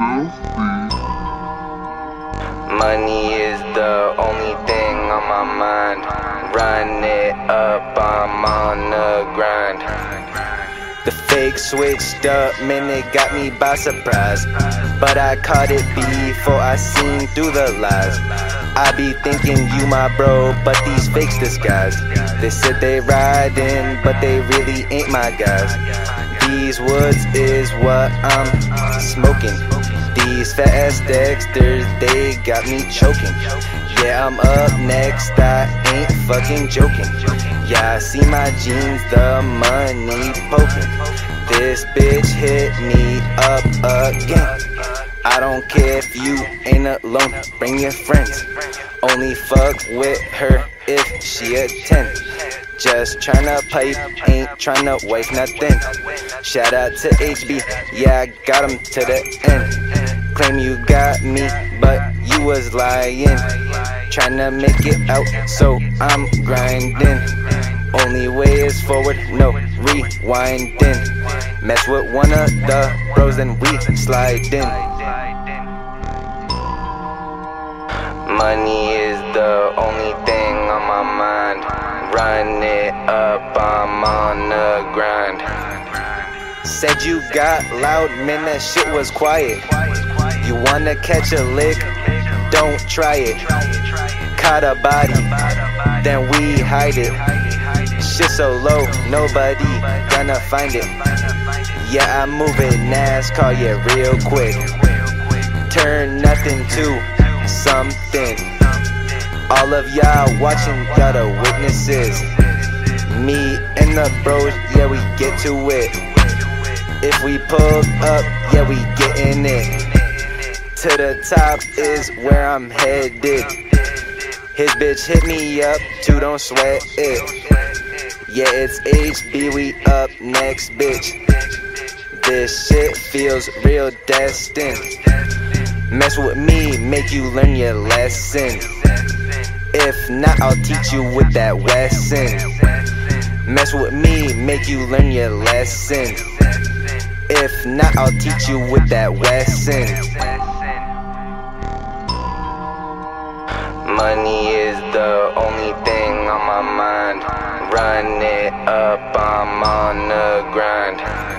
Money is the only thing on my mind. Run it up, I'm on the grind. The fake switched up, man, it got me by surprise. But I caught it before I seen through the lies. I be thinking you my bro, but these fakes disguise. They said they riding, but they really ain't my guys. These woods is what I'm smoking. These fast Dexters, they got me choking. Yeah, I'm up next, I ain't fucking joking. Yeah, I see my jeans, the money poking. This bitch hit me up again. I don't care if you ain't alone, bring your friends. Only fuck with her if she a 10. Just tryna pipe, ain't tryna wife nothing. Shout out to HB, yeah, I got him to the end. Claim you got me, but you was lying. Tryna make it out, so I'm grinding. Only way is forward, no rewinding. Mess with one of the bros, then we slide in. Money is the only thing on my mind. Run it up, I'm on the grind. Said you got loud, man, that shit was quiet. You wanna catch a lick? Don't try it. Caught a body, then we hide it. Shit so low, nobody gonna find it. Yeah, I'm moving NASCAR, yeah, real quick. Turn nothing to something. All of y'all watching, y'all the witnesses. Me and the bros, yeah, we get to it. If we pull up, yeah, we getting it. To the top is where I'm headed. His bitch hit me up too, don't sweat it. Yeah, it's HB, we up next, bitch. This shit feels real destined. Mess with me, make you learn your lesson. If not, I'll teach you with that Wesson. Mess with me, make you learn your lesson. If not, I'll teach you with that Wesson. Money is the only thing on my mind. Run it up, I'm on the grind.